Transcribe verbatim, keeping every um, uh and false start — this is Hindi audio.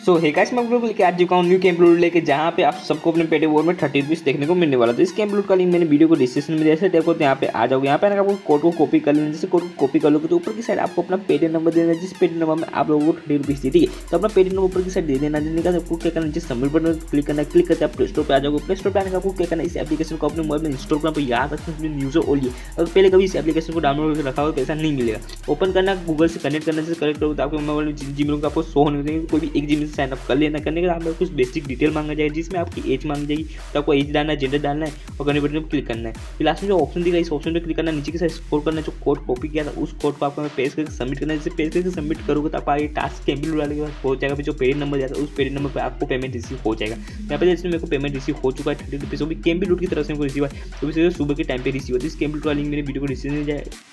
सो हे गाइस, मैं बिल्कुल लेके आ चुका हूँ न्यू कैंप लूट लेके, जहाँ पे आप सबको अपने पेटे वॉर में थर्टी रुपीस देखने को मिलने वाला। तो इस कैंप लूट का लिंक मैंने वीडियो को डिस्क्रिप्शन में जैसे देखो, तो यहाँ पे आ जाओगे। यहाँ पे आपको कोड को कॉपी कर लेना। जैसे कोड को कॉपी कर लोगे तो ऊपर की साइड आपको अपना पेटीएम नंबर देना है, जिस पेटीएम नंबर में आप लोगों को थर्टी रुपीस दी, ठीक है। तो अपना पेटीएम नंबर ऊपर की साइड दे देना। देने का आपको क्या करना है, जिस सबमिट बटन पर क्लिक करना है। क्लिक करके आप प्ले स्टोर पर आ जाओगे। प्ले स्टोर पर आने का आपको क्या करना है, इस एप्लीकेशन को अपने मोबाइल में इंस्टॉल करना। तो याद रखना यूजर ओनली, अगर पहले कभी इस एप्लीकेशन को डाउनलोड करके रखा हो तो पैसा नहीं मिलेगा। ओपन करना, गूगल से कनेक्ट करने से कनेक्ट करोगे तो आपके मोबाइल में जीमेल को आपको शो होने देंगे। कोई भी एक जीमेल से साइन अप कर लेना। करने के बाद कुछ बेसिक डिटेल मांगा जाएगा, जिसमें आपकी एज मांगी जाएगी। तो आपको एज डालना है, जेंडर डालना है और करने बटन पर क्लिक करना है। फिर लास्ट में जो ऑप्शन दिखा, इस ऑप्शन पर क्लिक करना है। नीचे के साइड स्क्रॉल करना है। जो कोड कॉपी किया था उस कोड को आपको पेस्ट करके सबमिट करना है। जैसे पेस्ट करके सबमिट करोगे तो आपका ये टास्क कैंप लूट वाले के पास पहुंच जाएगा। फिर जो पेड नंबर जाता है उस पेड नंबर पर आपको पेमेंट रिसीव हो जाएगा। यहाँ पे जैसे मेरे को पेमेंट रिसीव हो चुका है थर्टी रुपीज़, वो भी कैंप लूट की तरफ से रिसीव है। तो भी सुबह के टाइम पे रिसीव होती है। इस कैंप लूट वाली मेरे वीडियो को रिसीव नहीं जाए।